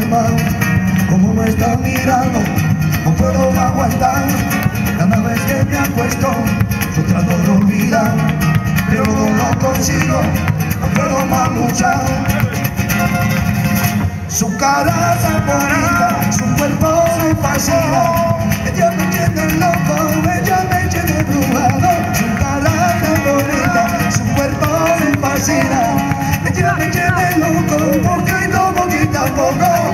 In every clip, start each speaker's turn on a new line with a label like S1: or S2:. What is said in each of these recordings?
S1: mal, como me está mirando, no puedo aguantar. Cada vez que me acuesto, yo trato de olvidar, pero no lo consigo, no puedo más luchar. Su cara es bonita, su cuerpo me fascina, ella me tiene loco, ella me tiene embrujado. Su cara es bonita, su cuerpo me fascina, ella me tiene loco, poquito, poquito a poco.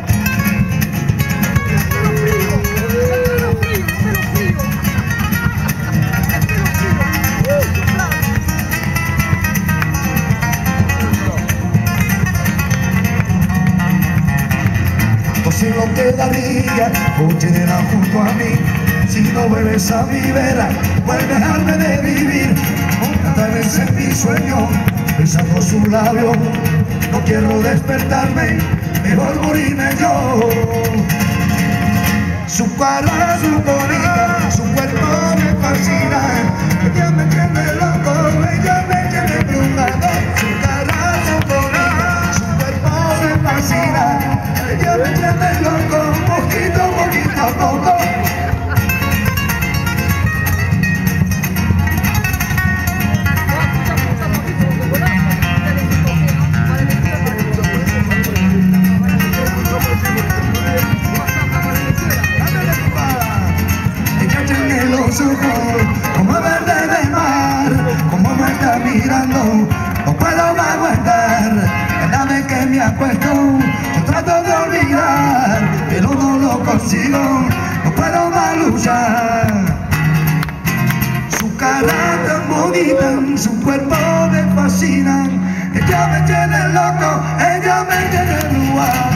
S1: Si lo quedaría por tenerla junto a mí. Si no vuelves a mi vera, vuelve a dejarme de vivir. Tantas veces en mi sueño, besando su labio, no quiero despertarme, mejor morirme yo. Su cara es muy bonita, su cuerpo me fascina, ella me tiene loco, ella me tiene embrujado. Su cara es muy bonita, su cuerpo me fascina, ella me tiene loco, poquito, poquito a poco. Ella tiene los ojos como verde del mar, como me está mirando, no puedo más aguantar. Cada vez que me acuesto, yo trato de olvidar, pero no lo consigo, no puedo más luchar. Su cara tan bonita, su cuerpo me fascina, ella me tiene loco, ella me tiene lugar.